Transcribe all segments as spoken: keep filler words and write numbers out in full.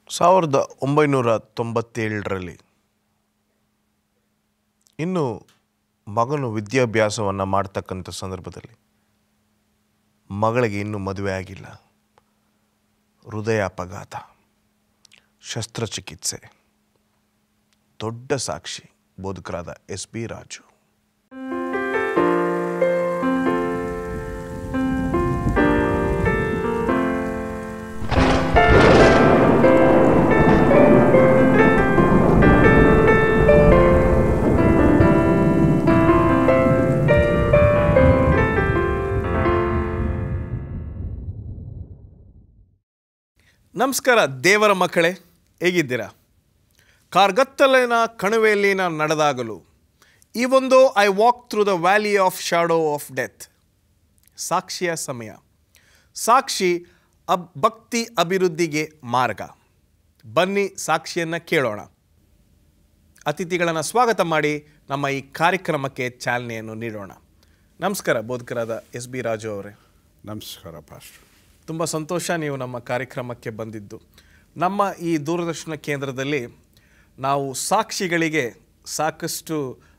ಸಾವಿರದ ಒಂಬೈನೂರ ತೊಂಬತ್ತೇಳರಲ್ಲಿ ಇನ್ನು ಮಗನು ವಿದ್ಯಾಭ್ಯಾಸವನ್ನು ಮಾಡ್ತಕ್ಕಂಥ ಸಂದರ್ಭದಲ್ಲಿ ಮಗಳಿಗೆ ಇನ್ನೂ ಮದುವೆ ಆಗಿಲ್ಲ. ಹೃದಯ ಅಪಘಾತ, ಶಸ್ತ್ರಚಿಕಿತ್ಸೆ. ದೊಡ್ಡ ಸಾಕ್ಷಿ ಬೋಧಕರಾದ ಎಸ್ ಬಿ ರಾಜು. ನಮಸ್ಕಾರ ದೇವರ ಮಕ್ಕಳೇ, ಹೇಗಿದ್ದೀರಾ? ಕಾರ್ಗತ್ತಲಿನ ಕಣಿವೆಯಲ್ಲಿ ನಾನು ನಡೆದಾಗಲು ಈ ಒಂದು I walk through the valley of shadow of death. ಸಾಕ್ಷಿಯ ಸಮಯ. ಸಾಕ್ಷಿ ಅಬ್ ಭಕ್ತಿ ಅಭಿವೃದ್ಧಿಗೆ ಮಾರ್ಗ. ಬನ್ನಿ ಸಾಕ್ಷಿಯನ್ನು ಕೇಳೋಣ. ಅತಿಥಿಗಳನ್ನು ಸ್ವಾಗತ ಮಾಡಿ ನಮ್ಮ ಈ ಕಾರ್ಯಕ್ರಮಕ್ಕೆ ಚಾಲನೆಯನ್ನು ನೀಡೋಣ. ನಮಸ್ಕಾರ ಬೋಧಕರಾದ ಎಸ್ ಬಿ ರಾಜು ಅವರೇ. ನಮಸ್ಕಾರ ಪಾಸ್ಟರ್. ತುಂಬ ಸಂತೋಷ ನೀವು ನಮ್ಮ ಕಾರ್ಯಕ್ರಮಕ್ಕೆ ಬಂದಿದ್ದು. ನಮ್ಮ ಈ ದೂರದರ್ಶನ ಕೇಂದ್ರದಲ್ಲಿ ನಾವು ಸಾಕ್ಷಿಗಳಿಗೆ ಸಾಕಷ್ಟು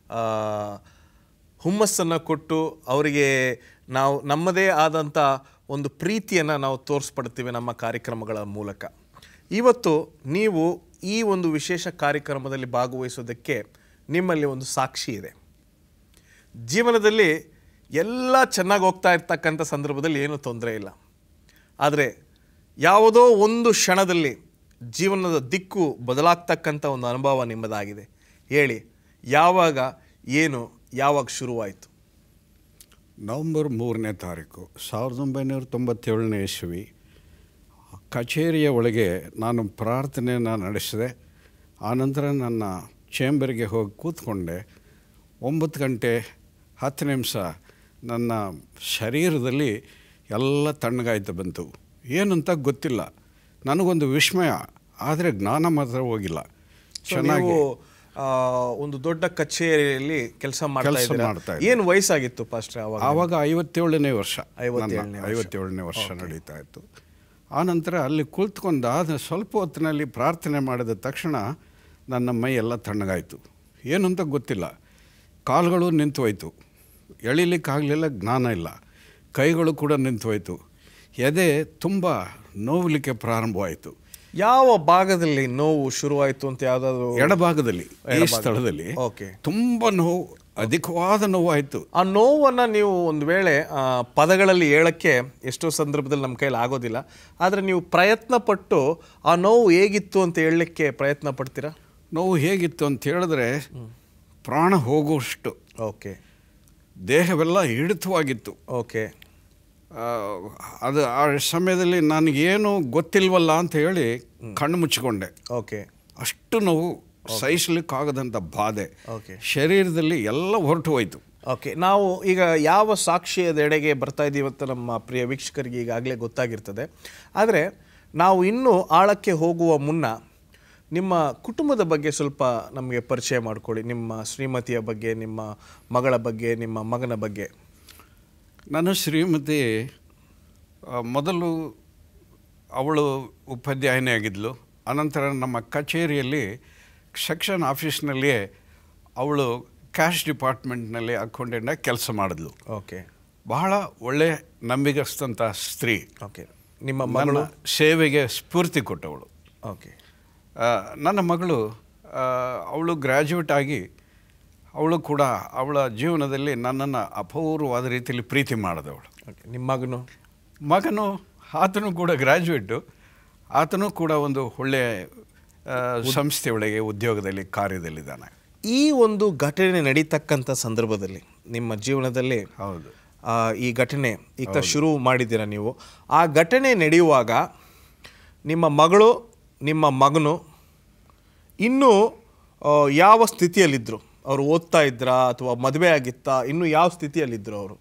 ಹುಮ್ಮಸ್ಸನ್ನು ಕೊಟ್ಟು ಅವರಿಗೆ ನಾವು ನಮ್ಮದೇ ಆದಂಥ ಒಂದು ಪ್ರೀತಿಯನ್ನು ನಾವು ತೋರಿಸ್ಪಡ್ತೀವಿ ನಮ್ಮ ಕಾರ್ಯಕ್ರಮಗಳ ಮೂಲಕ. ಇವತ್ತು ನೀವು ಈ ಒಂದು ವಿಶೇಷ ಕಾರ್ಯಕ್ರಮದಲ್ಲಿ ಭಾಗವಹಿಸೋದಕ್ಕೆ ನಿಮ್ಮಲ್ಲಿ ಒಂದು ಸಾಕ್ಷಿ ಇದೆ. ಜೀವನದಲ್ಲಿ ಎಲ್ಲ ಚೆನ್ನಾಗಿ ಹೋಗ್ತಾ ಇರ್ತಕ್ಕಂಥ ಸಂದರ್ಭದಲ್ಲಿ ಏನೂ ತೊಂದರೆ ಇಲ್ಲ. ಆದರೆ ಯಾವುದೋ ಒಂದು ಕ್ಷಣದಲ್ಲಿ ಜೀವನದ ದಿಕ್ಕು ಬದಲಾಗ್ತಕ್ಕಂಥ ಒಂದು ಅನುಭವ ನಿಮ್ಮದಾಗಿದೆ. ಹೇಳಿ, ಯಾವಾಗ, ಏನು, ಯಾವಾಗ ಶುರುವಾಯಿತು? ನವಂಬರ್ ಮೂರನೇ ತಾರೀಕು ಸಾವಿರದ ಒಂಬೈನೂರ ತೊಂಬತ್ತೇಳನೇ ಇಸ್ವಿ ಕಚೇರಿಯ ಒಳಗೆ ನಾನು ಪ್ರಾರ್ಥನೆಯನ್ನು ನಡೆಸಿದೆ. ಆನಂತರ ನನ್ನ ಚೇಂಬರ್ಗೆ ಹೋಗಿ ಕೂತ್ಕೊಂಡೆ. ಒಂಬತ್ತು ಗಂಟೆ ಹತ್ತು ನಿಮಿಷ ನನ್ನ ಶರೀರದಲ್ಲಿ ಎಲ್ಲ ತಣ್ಣಗಾಯ್ತು ಬಂತು. ಏನಂತ ಗೊತ್ತಿಲ್ಲ, ನನಗೊಂದು ವಿಸ್ಮಯ. ಆದರೆ ಜ್ಞಾನ ಮಾತ್ರ ಹೋಗಿಲ್ಲ. ಚೆನ್ನಾಗಿ ಒಂದು ದೊಡ್ಡ ಕಚೇರಿಯಲ್ಲಿ ಕೆಲಸ ಮಾಡ್ತಾ ಇದ್ದೀರಾ. ಏನು ವಯಸ್ಸಾಗಿತ್ತು ಪಾಸ್ಟರ್ ಆವಾಗ? ಆವಾಗ ಐವತ್ತೇಳನೇ ವರ್ಷ ಐವತ್ತೇಳನೇ ವರ್ಷ ನಡೀತಾ ಇತ್ತು. ಆನಂತರ ಅಲ್ಲಿ ಕುಳಿತುಕೊಂಡಾದ ಸ್ವಲ್ಪ ಹೊತ್ತಿನಲ್ಲಿ ಪ್ರಾರ್ಥನೆ ಮಾಡಿದ ತಕ್ಷಣ ನನ್ನ ಮೈ ಎಲ್ಲ ತಣ್ಣಗಾಯಿತು. ಏನಂತ ಗೊತ್ತಿಲ್ಲ. ಕಾಲುಗಳು ನಿಂತು ಹೋಯ್ತು, ಎಳಿಲಿಕ್ಕಾಗಲಿಲ್ಲ, ಜ್ಞಾನ ಇಲ್ಲ. ಕೈಗಳು ಕೂಡ ನಿಂತು ಹೋಯಿತು. ಎದೆ ತುಂಬ ನೋವಲಿಕ್ಕೆ ಪ್ರಾರಂಭವಾಯಿತು. ಯಾವ ಭಾಗದಲ್ಲಿ ನೋವು ಶುರುವಾಯಿತು ಅಂತ? ಯಾವುದಾದ್ರು? ಎಡಭಾಗದಲ್ಲಿ, ಈ ಸ್ಥಳದಲ್ಲಿ ಓಕೆ. ತುಂಬ ನೋವು, ಅಧಿಕವಾದ ನೋವಾಯಿತು. ಆ ನೋವನ್ನು ನೀವು ಒಂದು ವೇಳೆ ಪದಗಳಲ್ಲಿ ಹೇಳೋಕ್ಕೆ ಎಷ್ಟೋ ಸಂದರ್ಭದಲ್ಲಿ ನಮ್ಮ ಕೈಲಿ ಆಗೋದಿಲ್ಲ. ಆದರೆ ನೀವು ಪ್ರಯತ್ನ ಪಟ್ಟು ಆ ನೋವು ಹೇಗಿತ್ತು ಅಂತ ಹೇಳಲಿಕ್ಕೆ ಪ್ರಯತ್ನ ಪಡ್ತೀರಾ? ನೋವು ಹೇಗಿತ್ತು ಅಂತ ಹೇಳಿದ್ರೆ ಪ್ರಾಣ ಹೋಗುವಷ್ಟು. ಓಕೆ. ದೇಹವೆಲ್ಲ ಹಿಡಿತವಾಗಿತ್ತು. ಓಕೆ. ಅದು ಆ ಸಮಯದಲ್ಲಿ ನನಗೇನು ಗೊತ್ತಿಲ್ವಲ್ಲ ಅಂತ ಹೇಳಿ ಕಣ್ಣು ಮುಚ್ಚಿಕೊಂಡೆ. ಓಕೆ. ಅಷ್ಟು ನೋವು, ಸಹಿಸಲಿಕ್ಕಾಗದಂಥ ಬಾಧೆ. ಓಕೆ. ಶರೀರದಲ್ಲಿ ಎಲ್ಲ ಹೊರಟು ಹೋಯಿತು. ಓಕೆ. ನಾವು ಈಗ ಯಾವ ಸಾಕ್ಷಿಯದೆಡೆಗೆ ಬರ್ತಾ ಇದ್ದೀವಿ ಅಂತ ನಮ್ಮ ಪ್ರಿಯ ವೀಕ್ಷಕರಿಗೆ ಈಗಾಗಲೇ ಗೊತ್ತಾಗಿರ್ತದೆ. ಆದರೆ ನಾವು ಇನ್ನೂ ಆಳಕ್ಕೆ ಹೋಗುವ ಮುನ್ನ ನಿಮ್ಮ ಕುಟುಂಬದ ಬಗ್ಗೆ ಸ್ವಲ್ಪ ನಮಗೆ ಪರಿಚಯ ಮಾಡಿಕೊಡಿ. ನಿಮ್ಮ ಶ್ರೀಮತಿಯ ಬಗ್ಗೆ, ನಿಮ್ಮ ಮಗಳ ಬಗ್ಗೆ, ನಿಮ್ಮ ಮಗನ ಬಗ್ಗೆ. ನನ್ನ ಶ್ರೀಮತಿ ಮೊದಲು ಅವಳು ಉಪಾಧ್ಯಾಯನೇ ಆಗಿದ್ಲು. ಅನಂತರ ನಮ್ಮ ಕಚೇರಿಯಲ್ಲಿ ಸೆಕ್ಷನ್ ಆಫೀಸ್ನಲ್ಲಿಯೇ ಅವಳು ಕ್ಯಾಶ್ ಡಿಪಾರ್ಟ್ಮೆಂಟ್ನಲ್ಲಿ ಅಕೌಂಟೆಂಟಾಗಿ ಕೆಲಸ ಮಾಡಿದ್ಲು. ಓಕೆ. ಬಹಳ ಒಳ್ಳೆ ನಂಬಿಗಸ್ತಂಥ ಸ್ತ್ರೀ. ಓಕೆ. ನಿಮ್ಮ ಮಗಳು ಸೇವೆಗೆ ಸ್ಫೂರ್ತಿ ಕೊಟ್ಟವಳು. ಓಕೆ. ನನ್ನ ಮಗಳು ಅವಳು ಗ್ರ್ಯಾಜುಯೇಟ್ ಆಗಿ ಅವಳು ಕೂಡ ಅವಳ ಜೀವನದಲ್ಲಿ ನನ್ನನ್ನು ಅಪೂರ್ವವಾದ ರೀತಿಯಲ್ಲಿ ಪ್ರೀತಿ ಮಾಡಿದವಳು. ಓಕೆ. ನಿಮ್ಮ ಮಗನು? ಮಗನು ಆತನು ಕೂಡ ಗ್ರ್ಯಾಜುಯೇಟು. ಆತನು ಕೂಡ ಒಂದು ಒಳ್ಳೆಯ ಸಂಸ್ಥೆಯೊಳಗೆ ಉದ್ಯೋಗದಲ್ಲಿ ಕಾರ್ಯದಲ್ಲಿದ್ದಾನೆ. ಈ ಒಂದು ಘಟನೆ ನಡೀತಕ್ಕಂಥ ಸಂದರ್ಭದಲ್ಲಿ ನಿಮ್ಮ ಜೀವನದಲ್ಲಿ ಹೌದು ಈ ಘಟನೆ ಈಗ ಶುರು ಮಾಡಿದ್ದೀರಾ ನೀವು. ಆ ಘಟನೆ ನಡೆಯುವಾಗ ನಿಮ್ಮ ಮಗಳು, ನಿಮ್ಮ ಮಗನು ಇನ್ನೂ ಯಾವ ಸ್ಥಿತಿಯಲ್ಲಿದ್ದರು? ಅವರು ಓದ್ತಾ ಇದ್ರಾ ಅಥವಾ ಮದುವೆ ಆಗಿತ್ತಾ? ಇನ್ನೂ ಯಾವ ಸ್ಥಿತಿಯಲ್ಲಿದ್ದರು ಅವರು?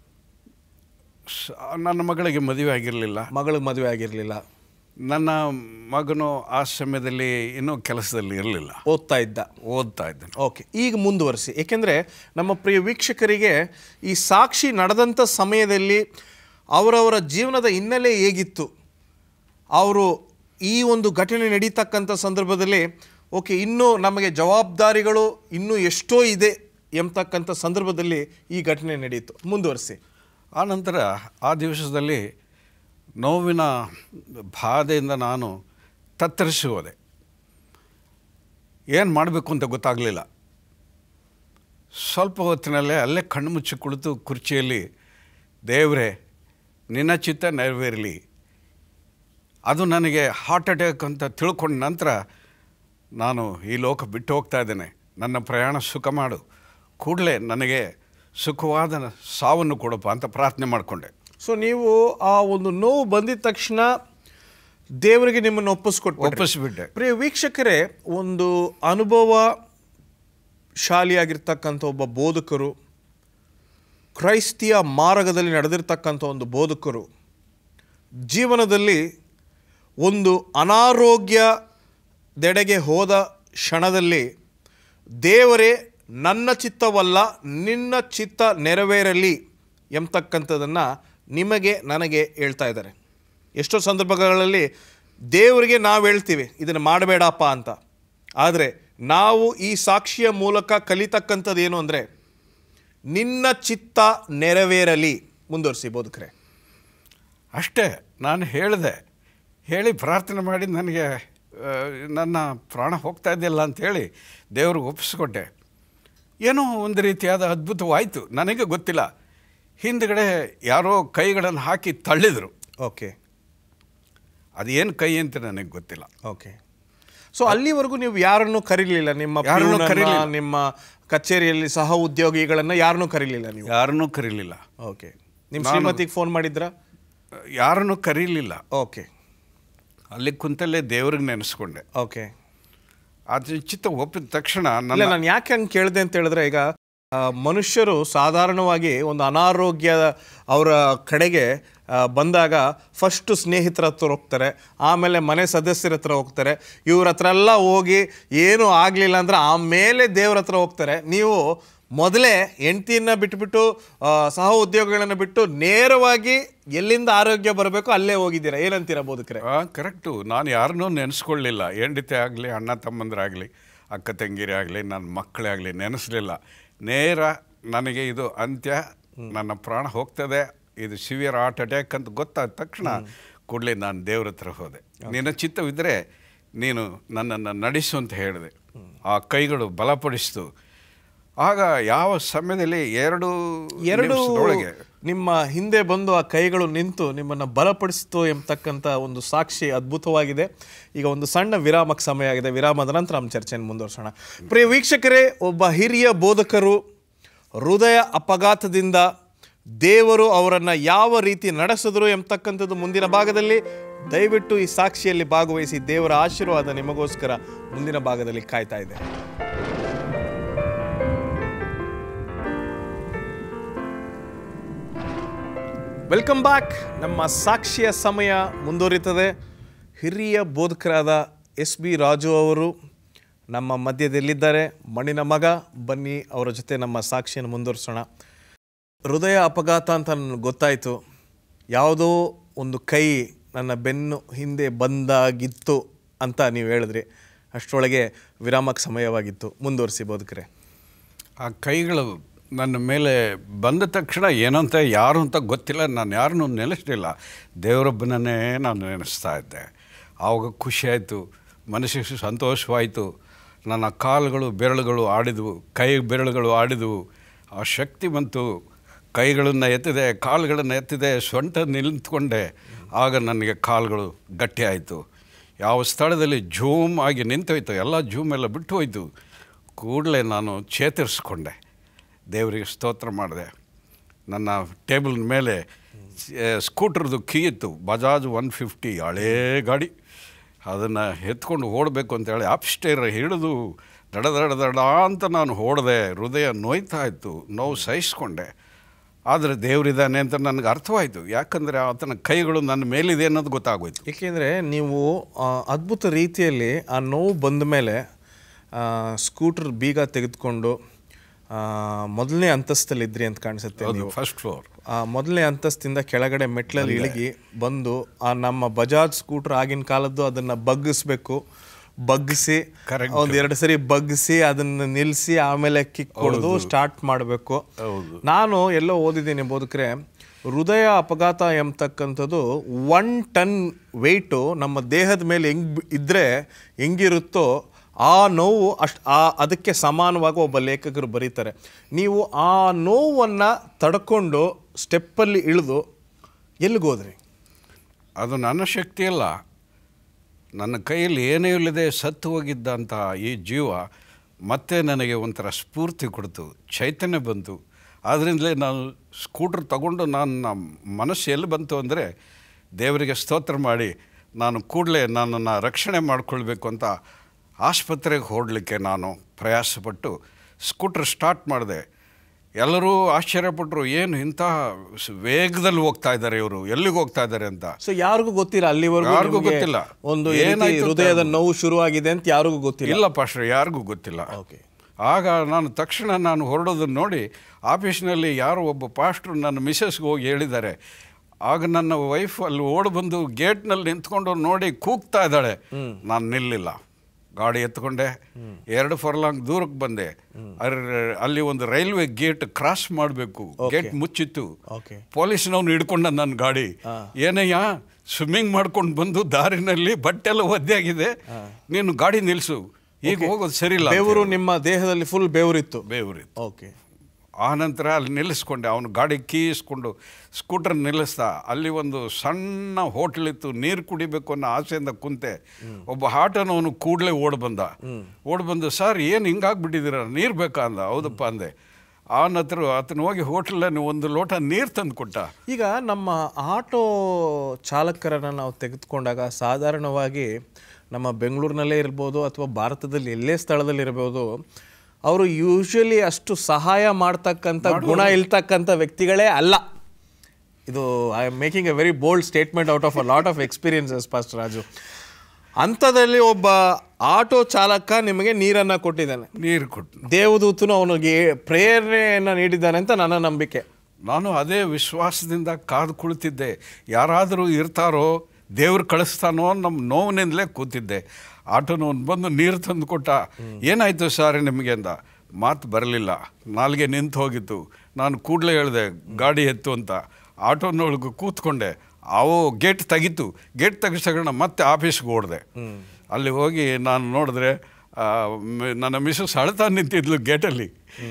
ನನ್ನ ಮಗಳಿಗೆ ಮದುವೆ ಆಗಿರಲಿಲ್ಲ. ಮಗಳಿಗೆ ಮದುವೆ ಆಗಿರಲಿಲ್ಲ. ನನ್ನ ಮಗನು ಆ ಸಮಯದಲ್ಲಿ ಇನ್ನೂ ಕೆಲಸದಲ್ಲಿ ಇರಲಿಲ್ಲ, ಓದ್ತಾ ಇದ್ದ ಓದ್ತಾ ಇದ್ದ ಓಕೆ. ಈಗ ಮುಂದುವರಿಸಿ. ಏಕೆಂದರೆ ನಮ್ಮ ಪ್ರಿಯ ವೀಕ್ಷಕರಿಗೆ ಈ ಸಾಕ್ಷಿ ನಡೆದಂಥ ಸಮಯದಲ್ಲಿ ಅವರವರ ಜೀವನದ ಹಿನ್ನೆಲೆ ಹೇಗಿತ್ತು, ಅವರು ಈ ಒಂದು ಘಟನೆ ನಡೀತಕ್ಕಂಥ ಸಂದರ್ಭದಲ್ಲಿ ಓಕೆ ಇನ್ನೂ ನಮಗೆ ಜವಾಬ್ದಾರಿಗಳು ಇನ್ನೂ ಎಷ್ಟೋ ಇದೆ ಎಂಬತಕ್ಕಂಥ ಸಂದರ್ಭದಲ್ಲಿ ಈ ಘಟನೆ ನಡೆಯಿತು. ಮುಂದುವರಿಸಿ. ಆನಂತರ ಆ ದಿವಸದಲ್ಲಿ ನೋವಿನ ಬಾಧೆಯಿಂದ ನಾನು ತತ್ತರಿಸಿ ಹೋದೆ. ಏನು ಮಾಡಬೇಕು ಅಂತ ಗೊತ್ತಾಗಲಿಲ್ಲ. ಸ್ವಲ್ಪ ಹೊತ್ತಿನಲ್ಲೇ ಅಲ್ಲೇ ಕಣ್ಣು ಮುಚ್ಚಿ ಕುಳಿತು ಕುರ್ಚಿಯಲ್ಲಿ, ದೇವರೇ ನಿನ್ನ ಚಿತ್ತ ನೆರವೇರಲಿ, ಅದು ನನಗೆ ಹಾರ್ಟ್ ಅಟ್ಯಾಕ್ ಅಂತ ತಿಳ್ಕೊಂಡ ನಂತರ ನಾನು ಈ ಲೋಕ ಬಿಟ್ಟು ಹೋಗ್ತಾ ಇದ್ದೇನೆ, ನನ್ನ ಪ್ರಯಾಣ ಸುಖ ಮಾಡು, ಕೂಡಲೇ ನನಗೆ ಸುಖವಾದ ಸಾವನ್ನು ಕೊಡಪ್ಪ ಅಂತ ಪ್ರಾರ್ಥನೆ ಮಾಡಿಕೊಂಡೆ. ಸೊ ನೀವು ಆ ಒಂದು ನೋವು ಬಂದಿದ ತಕ್ಷಣ ದೇವರಿಗೆ ನಿಮ್ಮನ್ನು ಒಪ್ಪಿಸ್ಕೊಟ್ಟು ಒಪ್ಪಿಸ್ಬಿಟ್ಟೆ. ಪ್ರಿಯ ವೀಕ್ಷಕರೇ, ಒಂದು ಅನುಭವ ಶಾಲಿಯಾಗಿರ್ತಕ್ಕಂಥ ಒಬ್ಬ ಬೋಧಕರು, ಕ್ರೈಸ್ತಿಯ ಮಾರ್ಗದಲ್ಲಿ ನಡೆದಿರ್ತಕ್ಕಂಥ ಒಂದು ಬೋಧಕರು ಜೀವನದಲ್ಲಿ ಒಂದು ಅನಾರೋಗ್ಯದೆಡೆಗೆ ಹೋದ ಕ್ಷಣದಲ್ಲಿ ದೇವರೇ ನನ್ನ ಚಿತ್ತವಲ್ಲ ನಿನ್ನ ಚಿತ್ತ ನೆರವೇರಲಿ ಎಂಬತಕ್ಕಂಥದ್ದನ್ನು ನಿಮಗೆ ನನಗೆ ಹೇಳ್ತಾ ಇದ್ದಾರೆ. ಎಷ್ಟೋ ಸಂದರ್ಭಗಳಲ್ಲಿ ದೇವರಿಗೆ ನಾವು ಹೇಳ್ತೀವಿ ಇದನ್ನು ಮಾಡಬೇಡಪ್ಪ ಅಂತ, ಆದರೆ ನಾವು ಈ ಸಾಕ್ಷಿಯ ಮೂಲಕ ಕಲಿತಕ್ಕಂಥದ್ದು ಏನು ಅಂದರೆ ನಿನ್ನ ಚಿತ್ತ ನೆರವೇರಲಿ. ಮುಂದುವರಿಸಿ ಬೋಧಕರೇ. ಅಷ್ಟೇ ನಾನು ಹೇಳಿದೆ. ಹೇಳಿ ಪ್ರಾರ್ಥನೆ ಮಾಡಿ ನನಗೆ ನನ್ನ ಪ್ರಾಣ ಹೋಗ್ತಾ ಇದೆಯಲ್ಲ ಅಂಥೇಳಿ ದೇವ್ರಿಗೆ ಒಪ್ಪಿಸ್ಕೊಟ್ಟೆ. ಏನೋ ಒಂದು ರೀತಿಯಾದ ಅದ್ಭುತವಾಯಿತು, ನನಗೆ ಗೊತ್ತಿಲ್ಲ. ಹಿಂದುಗಡೆ ಯಾರೋ ಕೈಗಳನ್ನು ಹಾಕಿ ತಳ್ಳಿದರು. ಓಕೆ, ಅದೇನು ಕೈ ಅಂತ ನನಗೆ ಗೊತ್ತಿಲ್ಲ. ಓಕೆ. ಸೊ ಅಲ್ಲಿವರೆಗೂ ನೀವು ಯಾರನ್ನು ಕರೀಲಿಲ್ಲ, ನಿಮ್ಮ ಯಾರನ್ನೂ ಕರೀಲಿಲ್ಲ, ನಿಮ್ಮ ಕಚೇರಿಯಲ್ಲಿ ಸಹ ಉದ್ಯೋಗಿಗಳನ್ನು ಯಾರನ್ನೂ ಕರೀಲಿಲ್ಲ ನೀವು? ಯಾರನ್ನೂ ಕರೀಲಿಲ್ಲ. ಓಕೆ. ನಿಮ್ಮ ಶ್ರೀಮತಿಗೆ ಫೋನ್ ಮಾಡಿದ್ರಾ? ಯಾರನ್ನೂ ಕರೀಲಿಲ್ಲ. ಓಕೆ. ಅಲ್ಲಿ ಕುಂತಲ್ಲೇ ದೇವ್ರಿಗೆ ನೆನೆಸ್ಕೊಂಡೆ. ಓಕೆ. ಅದು ಚಿತ್ತ ಒಪ್ಪಿದ ತಕ್ಷಣ ಇಲ್ಲ, ನಾನು ಯಾಕೆ ಹಂಗೆ ಕೇಳಿದೆ ಅಂತ ಹೇಳಿದ್ರೆ, ಈಗ ಮನುಷ್ಯರು ಸಾಧಾರಣವಾಗಿ ಒಂದು ಅನಾರೋಗ್ಯ ಅವರ ಕಡೆಗೆ ಬಂದಾಗ ಫಸ್ಟು ಸ್ನೇಹಿತರ ಹತ್ರ ಹೋಗ್ತಾರೆ, ಆಮೇಲೆ ಮನೆ ಸದಸ್ಯರ ಹತ್ರ ಹೋಗ್ತಾರೆ, ಇವ್ರ ಹತ್ರ ಎಲ್ಲ ಹೋಗಿ ಏನೂ ಆಗಲಿಲ್ಲ ಅಂದರೆ ಆಮೇಲೆ ದೇವ್ರ ಹತ್ರ ಹೋಗ್ತಾರೆ. ನೀವು ಮೊದಲೇ ಹೆಂಡ್ತಿಯನ್ನು ಬಿಟ್ಬಿಟ್ಟು ಸಹ ಉದ್ಯೋಗಗಳನ್ನು ಬಿಟ್ಟು ನೇರವಾಗಿ ಎಲ್ಲಿಂದ ಆರೋಗ್ಯ ಬರಬೇಕು ಅಲ್ಲೇ ಹೋಗಿದ್ದೀರಾ, ಏನಂತೀರ ಬೋಧಕರೇ? ಕರೆಕ್ಟು. ನಾನು ಯಾರನ್ನೂ ನೆನೆಸ್ಕೊಳ್ಳಿಲ್ಲ. ಹೆಂಡತಿ ಆಗಲಿ, ಅಣ್ಣ ತಮ್ಮಂದರಾಗಲಿ, ಅಕ್ಕ ತಂಗಿರಿ ಆಗಲಿ, ನನ್ನ ಮಕ್ಕಳೇ ಆಗಲಿ ನೆನೆಸಲಿಲ್ಲ. ನೇರ ನನಗೆ ಇದು ಅಂತ್ಯ, ನನ್ನ ಪ್ರಾಣ ಹೋಗ್ತದೆ, ಇದು ಸಿವಿಯರ್ ಹಾರ್ಟ್ ಅಟ್ಯಾಕ್ ಅಂತ ಗೊತ್ತಾದ ತಕ್ಷಣ ಕೂಡಲೇ ನಾನು ದೇವ್ರ ಹತ್ರ ಹೋದೆ. ನಿನ್ನ ಚಿತ್ತವಿದ್ದರೆ ನೀನು ನನ್ನನ್ನು ನಡೆಸು ಅಂತ ಹೇಳಿದೆ. ಆ ಕೈಗಳು ಬಲಪಡಿಸ್ತು. ಆಗ ಯಾವ ಸಮಯದಲ್ಲಿ ಎರಡು ಎರಡು ನಿಮ್ಮ ಹಿಂದೆ ಬಂದು ಆ ಕೈಗಳು ನಿಂತು ನಿಮ್ಮನ್ನು ಬಲಪಡಿಸ್ತು ಎಂಬತಕ್ಕಂಥ ಒಂದು ಸಾಕ್ಷಿ ಅದ್ಭುತವಾಗಿದೆ. ಈಗ ಒಂದು ಸಣ್ಣ ವಿರಾಮಕ್ಕೆ ಸಮಯ ಆಗಿದೆ. ವಿರಾಮದ ನಂತರ ನಮ್ಮ ಚರ್ಚೆಯನ್ನು ಮುಂದುವರ್ಸೋಣ. ಪ್ರಿಯ ವೀಕ್ಷಕರೇ, ಒಬ್ಬ ಹಿರಿಯ ಬೋಧಕರು ಹೃದಯ ಅಪಘಾತದಿಂದ ದೇವರು ಅವರನ್ನು ಯಾವ ರೀತಿ ನಡೆಸಿದ್ರು ಎಂಬತಕ್ಕಂಥದ್ದು ಮುಂದಿನ ಭಾಗದಲ್ಲಿ. ದಯವಿಟ್ಟು ಈ ಸಾಕ್ಷಿಯಲ್ಲಿ ಭಾಗವಹಿಸಿ. ದೇವರ ಆಶೀರ್ವಾದ ನಿಮಗೋಸ್ಕರ ಮುಂದಿನ ಭಾಗದಲ್ಲಿ ಕಾಯ್ತಾ ಇದೆ. Welcome back. ನಮ್ಮ ಸಾಕ್ಷಿಯ ಸಮಯ ಮುಂದುವರಿತದೆ. ಹಿರಿಯ ಬೋಧಕರಾದ ಎಸ್ ಬಿ ರಾಜು ಅವರು ನಮ್ಮ ಮಧ್ಯದಲ್ಲಿದ್ದಾರೆ. ಮಣ್ಣಿನ ಮಗ, ಬನ್ನಿ ಅವರ ಜೊತೆ ನಮ್ಮ ಸಾಕ್ಷಿಯನ್ನು ಮುಂದುವರಿಸೋಣ. ಹೃದಯ ಅಪಘಾತ ಅಂತ ನನಗೆ ಗೊತ್ತಾಯಿತು. ಯಾವುದೋ ಒಂದು ಕೈ ನನ್ನ ಬೆನ್ನು ಹಿಂದೆ ಬಂದಾಗಿತ್ತು ಅಂತ ನೀವು ಹೇಳಿದ್ರಿ. ಅಷ್ಟರೊಳಗೆ ವಿರಾಮಕ್ಕೆ ಸಮಯವಾಗಿತ್ತು. ಮುಂದುವರಿಸಿ ಬೋಧಕರೇ. ಆ ಕೈಗಳು ನನ್ನ ಮೇಲೆ ಬಂದ ತಕ್ಷಣ ಏನಂತ ಯಾರು ಅಂತ ಗೊತ್ತಿಲ್ಲ. ನಾನು ಯಾರನ್ನೂ ನೆನೆಸಲಿಲ್ಲ, ದೇವರೊಬ್ಬನನ್ನೇ ನಾನು ನೆನೆಸ್ತಾ ಇದ್ದೆ. ಆವಾಗ ಖುಷಿಯಾಯಿತು, ಮನಸ್ಸಿಗೆ ಸಂತೋಷವಾಯಿತು. ನನ್ನ ಕಾಲುಗಳು ಬೆರಳುಗಳು ಆಡಿದವು, ಕೈ ಬೆರಳುಗಳು ಆಡಿದವು. ಆ ಶಕ್ತಿ ಬಂತು. ಕೈಗಳನ್ನು ಎತ್ತಿದೆ, ಕಾಲುಗಳನ್ನು ಎತ್ತಿದೆ, ಸೊಂಟ ನಿಂತ್ಕೊಂಡೆ. ಆಗ ನನಗೆ ಕಾಲುಗಳು ಗಟ್ಟಿಯಾಯಿತು. ಯಾವ ಸ್ಥಳದಲ್ಲಿ ಜೂಮ್ ಆಗಿ ನಿಂತೋಯ್ತು, ಎಲ್ಲ ಜೂಮ್ ಎಲ್ಲ ಬಿಟ್ಟು ಹೋಯಿತು. ಕೂಡಲೇ ನಾನು ಚೇತರಿಸ್ಕೊಂಡೆ, ದೇವರಿಗೆ ಸ್ತೋತ್ರ ಮಾಡಿದೆ. ನನ್ನ ಟೇಬಲ್ ಮೇಲೆ ಸ್ಕೂಟ್ರದ್ದು ಕೀ ಇತ್ತು, ಬಜಾಜ್ ಒನ್ ಫಿಫ್ಟಿ ಹಳೇ ಗಾಡಿ. ಅದನ್ನು ಎತ್ಕೊಂಡು ಓಡಬೇಕು ಅಂತೇಳಿ ಅಪ್ಸ್ಟೇರ್ ಹಿಡಿದು ದಡ ದಡ ದಡ ಅಂತ ನಾನು ಓಡಿದೆ. ಹೃದಯ ನೋಯ್ತಾ ಇತ್ತು, ನೋವು ಸಹಿಸ್ಕೊಂಡೆ. ಆದರೆ ದೇವರಿದ್ದಾನೆ ಅಂತ ನನಗೆ ಅರ್ಥವಾಯಿತು. ಯಾಕಂದರೆ ಆತನ ಕೈಗಳು ನನ್ನ ಮೇಲಿದೆ ಅನ್ನೋದು ಗೊತ್ತಾಗೋಯ್ತು. ಏಕೆಂದರೆ ನೀವು ಅದ್ಭುತ ರೀತಿಯಲ್ಲಿ ಆ ನೋವು ಬಂದ ಮೇಲೆ ಸ್ಕೂಟರ್ ಬೀಗ ತೆಗೆದುಕೊಂಡು ಮೊದಲನೇ ಅಂತಸ್ತಲ್ಲಿದ್ರಿ ಅಂತ ಕಾಣಿಸುತ್ತೆ. ಫಸ್ಟ್ ಫ್ಲೋರ್ ಆ ಮೊದಲನೇ ಅಂತಸ್ತಿಂದ ಕೆಳಗಡೆ ಮೆಟ್ಲಲ್ಲಿ ಇಳಿಗಿ ಬಂದು ಆ ನಮ್ಮ ಬಜಾಜ್ ಸ್ಕೂಟರ್ ಆಗಿನ ಕಾಲದ್ದು ಅದನ್ನು ಬಗ್ಗಿಸ್ಬೇಕು, ಬಗ್ಗಿಸಿ ಒಂದು ಎರಡು ಸರಿ ಬಗ್ಗಿಸಿ ಅದನ್ನು ನಿಲ್ಲಿಸಿ ಆಮೇಲೆ ಕಿಕ್ ಕೊಡೋದು ಸ್ಟಾರ್ಟ್ ಮಾಡಬೇಕು. ನಾನು ಎಲ್ಲೋ ಓದಿದ್ದೀನಿ ಬೋಧಕರೇ, ಹೃದಯ ಅಪಘಾತ ಎಂಬತಕ್ಕಂಥದ್ದು ಒನ್ ಟನ್ ವೆಯ್ಟು ನಮ್ಮ ದೇಹದ ಮೇಲೆ ಹೆಂಗೆ ಇದ್ದರೆ ಹೆಂಗಿರುತ್ತೋ ಆ ನೋವು ಅಷ್ಟು ಆ ಅದಕ್ಕೆ ಸಮಾನವಾಗಿ ಒಬ್ಬ ಲೇಖಕರು ಬರೀತಾರೆ. ನೀವು ಆ ನೋವನ್ನು ತಡ್ಕೊಂಡು ಸ್ಟೆಪ್ಪಲ್ಲಿ ಇಳಿದು ಎಲ್ಲಿಗೋದ್ರಿ? ಅದು ನನ್ನ ಶಕ್ತಿ ಅಲ್ಲ, ನನ್ನ ಕೈಯಲ್ಲಿ ಏನೇ ಇಲ್ಲದೆ ಸತ್ತು ಹೋಗಿದ್ದಂಥ ಈ ಜೀವ ಮತ್ತೆ ನನಗೆ ಒಂಥರ ಸ್ಫೂರ್ತಿ ಕೊಡ್ತು, ಚೈತನ್ಯ ಬಂತು. ಆದ್ದರಿಂದಲೇ ನಾನು ಸ್ಕೂಟ್ರ್ ತಗೊಂಡು ನನ್ನ ಮನಸ್ಸು ಎಲ್ಲಿ ಬಂತು ಅಂದರೆ ದೇವರಿಗೆ ಸ್ತೋತ್ರ ಮಾಡಿ ನಾನು ಕೂಡಲೇ ನನ್ನನ್ನು ರಕ್ಷಣೆ ಮಾಡಿಕೊಳ್ಬೇಕು ಅಂತ ಆಸ್ಪತ್ರೆಗೆ ಹೊರಡಲಿಕ್ಕೆ ನಾನು ಪ್ರಯಾಸಪಟ್ಟು ಸ್ಕೂಟ್ರ್ ಸ್ಟಾರ್ಟ್ ಮಾಡಿದೆ. ಎಲ್ಲರೂ ಆಶ್ಚರ್ಯಪಟ್ಟರು, ಏನು ಇಂಥ ವೇಗದಲ್ಲಿ ಹೋಗ್ತಾ ಇದ್ದಾರೆ ಇವರು, ಎಲ್ಲಿಗೆ ಹೋಗ್ತಾ ಇದ್ದಾರೆ ಅಂತ. ಸೊ ಯಾರಿಗೂ ಗೊತ್ತಿಲ್ಲ, ಅಲ್ಲಿವರೆಗೂ ಯಾರಿಗೂ ಗೊತ್ತಿಲ್ಲ ಒಂದು ಹೃದಯದ ನೋವು ಶುರುವಾಗಿದೆ ಅಂತ ಯಾರಿಗೂ ಗೊತ್ತಿಲ್ಲ. ಇಲ್ಲ ಪಾಸ್ಟ್ರೆ, ಯಾರಿಗೂ ಗೊತ್ತಿಲ್ಲ. ಓಕೆ. ಆಗ ನಾನು ತಕ್ಷಣ ನಾನು ಹೊರಡೋದನ್ನು ನೋಡಿ ಆಫೀಸ್ನಲ್ಲಿ ಯಾರೋ ಒಬ್ಬ ಪಾಸ್ಟ್ರು ನನ್ನ ಮಿಸ್ಸಸ್ಗೆ ಹೋಗಿ ಹೇಳಿದ್ದಾರೆ. ಆಗ ನನ್ನ ವೈಫ್ ಅಲ್ಲಿ ಓಡಿ ಬಂದು ಗೇಟ್ನಲ್ಲಿ ನಿಂತ್ಕೊಂಡು ನೋಡಿ ಕೂಗ್ತಾ ಇದ್ದಾಳೆ. ನಾನು ನಿಲ್ಲಿಲ್ಲ, ಗಾಡಿ ಎತ್ಕೊಂಡೆ, ಎರಡು ಫರ್ಲಾಂಗ್ ದೂರಕ್ಕೆ ಬಂದೆ. ಅಲ್ಲಿ ಒಂದು ರೈಲ್ವೆ ಗೇಟ್ ಕ್ರಾಸ್ ಮಾಡಬೇಕು, ಗೇಟ್ ಮುಚ್ಚಿತ್ತು. ಪೊಲೀಸ್ನವ್ನು ಹಿಡ್ಕೊಂಡ ನನ್ನ ಗಾಡಿ. ಏನಯ್ಯ, ಸ್ವಿಮ್ಮಿಂಗ್ ಮಾಡ್ಕೊಂಡು ಬಂದು ದಾರಿನಲ್ಲಿ ಬಟ್ಟೆಲ್ಲ ಒದ್ದೆಯಾಗಿದೆ, ನೀನು ಗಾಡಿ ನಿಲ್ಲಿಸು, ಈಗ ಹೋಗೋದು ಸರಿ ಇಲ್ಲ. ಬೆವರು ನಿಮ್ಮ ದೇಹದಲ್ಲಿ ಫುಲ್ ಬೆವರಿತ್ತು? ಬೆವರಿತ್ತು. ಓಕೆ. ಆ ನಂತರ ಅಲ್ಲಿ ನಿಲ್ಲಿಸ್ಕೊಂಡೆ. ಅವನು ಗಾಡಿ ಕೀಸ್ಕೊಂಡು ಸ್ಕೂಟರ್ ನಿಲ್ಲಿಸ್ದ. ಅಲ್ಲಿ ಒಂದು ಸಣ್ಣ ಹೋಟ್ಲಿತ್ತು, ನೀರು ಕುಡಿಬೇಕು ಅನ್ನೋ ಆಸೆಯಿಂದ ಕುಂತೆ. ಒಬ್ಬ ಆಟೋನವನು ಕೂಡಲೇ ಓಡಿ ಬಂದ. ಓಡಿ ಬಂದು, ಸರ್ ಏನು ಹಿಂಗಾಗ್ಬಿಟ್ಟಿದ್ದೀರ, ನೀರು ಬೇಕಾ ಅಂದ. ಹೌದಪ್ಪ ಅಂದೆ. ಆ ನಂತರ ಆತನ ಹೋಗಿ ಹೋಟ್ಲಲ್ಲಿ ಒಂದು ಲೋಟ ನೀರು ತಂದು ಕೊಟ್ಟ. ಈಗ ನಮ್ಮ ಆಟೋ ಚಾಲಕರನ್ನು ನಾವು ತೆಗೆದುಕೊಂಡಾಗ ಸಾಧಾರಣವಾಗಿ ನಮ್ಮ ಬೆಂಗಳೂರಿನಲ್ಲೇ ಇರ್ಬೋದು ಅಥವಾ ಭಾರತದಲ್ಲಿ ಎಲ್ಲೇ ಸ್ಥಳದಲ್ಲಿರ್ಬೋದು, ಅವರು ಯೂಶ್ವಲಿ ಅಷ್ಟು ಸಹಾಯ ಮಾಡ್ತಕ್ಕಂಥ ಗುಣ ಇಲ್ತಕ್ಕಂಥ ವ್ಯಕ್ತಿಗಳೇ ಅಲ್ಲ. ಇದು I am making a very bold statement out of a lot of experiences pastor Raju. ಅಂಥದ್ರಲ್ಲಿ ಒಬ್ಬ ಆಟೋ ಚಾಲಕ ನಿಮಗೆ ನೀರನ್ನು ಕೊಟ್ಟಿದ್ದಾನೆ, ನೀರು ಕೊಟ್ಟು ದೇವದೂತನು ಅವನಿಗೆ ಪ್ರೇರಣೆಯನ್ನು ನೀಡಿದ್ದಾನೆ ಅಂತ ನನ್ನ ನಂಬಿಕೆ. ನಾನು ಅದೇ ವಿಶ್ವಾಸದಿಂದ ಕಾದು ಕುಳಿತಿದ್ದೆ. ಯಾರಾದರೂ ಇರ್ತಾರೋ, ದೇವ್ರು ಕಳಿಸ್ತಾನೋ ನಮ್ಮ ನೋವಿನಿಂದಲೇ ಕೂತಿದ್ದೆ. ಆಟೋನವನು ಬಂದು ನೀರು ತಂದು ಕೊಟ್ಟ. ಏನಾಯಿತು ಸರ್ ನಿಮಗೆ ಅಂದ. ಮಾತು ಬರಲಿಲ್ಲ, ನಾಲ್ಗೆ ನಿಂತು ಹೋಗಿತ್ತು. ನಾನು ಕೂಡಲೇ ಹೇಳಿದೆ ಗಾಡಿ ಎತ್ತು ಅಂತ. ಆಟೋನೊಳಗೆ ಕೂತ್ಕೊಂಡೆ. ಅವು ಗೇಟ್ ತೆಗಿತು. ಗೇಟ್ ತೆಗಿಸೋಣ ಮತ್ತೆ ಆಫೀಸ್ಗೆ ಓಡಿದೆ. ಅಲ್ಲಿ ಹೋಗಿ ನಾನು ನೋಡಿದ್ರೆ ನನ್ನ ಮಿಸ್ಸಸ್ ಅಳ್ತಾ ನಿಂತಿದ್ಲು ಗೇಟಲ್ಲಿ.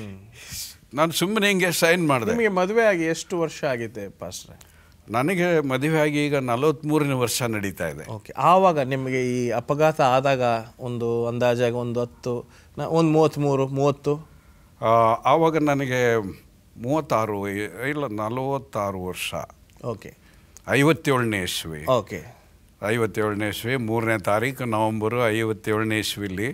ನಾನು ಸುಮ್ಮನೆ ಹಿಂಗೆ ಸೈನ್ ಮಾಡಿದೆ. ನಿಮಗೆ ಮದುವೆ ಆಗಿ ಎಷ್ಟು ವರ್ಷ ಆಗಿದೆ ಪಾಸ್ಟ್ರೆ? ನನಗೆ ಮದುವೆ ಆಗಿ ಈಗ ನಲವತ್ತ್ಮೂರನೇ ವರ್ಷ ನಡೀತಾ ಇದೆ. ಓಕೆ. ಆವಾಗ ನಿಮಗೆ ಈ ಅಪಘಾತ ಆದಾಗ ಒಂದು ಅಂದಾಜಾಗಿ ಒಂದು ಹತ್ತು ಒಂದು ಮೂವತ್ತ್ಮೂರು ಮೂವತ್ತು ಆವಾಗ ನನಗೆ ಮೂವತ್ತಾರು ಇಲ್ಲ ನಲವತ್ತಾರು ವರ್ಷ. ಓಕೆ. ಐವತ್ತೇಳನೇ ಇಸ್ವಿ. ಓಕೆ. ಐವತ್ತೇಳನೇ ಇಸ್ವಿ ಮೂರನೇ ತಾರೀಕು ನವಂಬರು ಐವತ್ತೇಳನೇ ಇಸ್ವಿಲಿ